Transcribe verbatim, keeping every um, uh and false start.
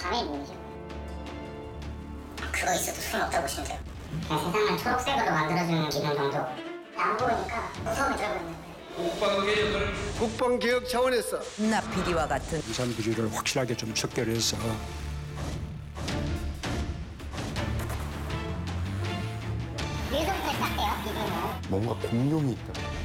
밤의 눈이죠. 그거 있어도 소용없다고 보시면 돼요. 그냥 세상을 초록색으로 만들어주는 기능 정도. 안 보이니까 무서움이 들고 있는 거예요. 국방개혁을 국방개혁 차원에서 나 비리와 같은 유산 비리를 확실하게 좀 척결해서 여기서부터 시작해요, 비리는. 뭔가 공룡이 있다.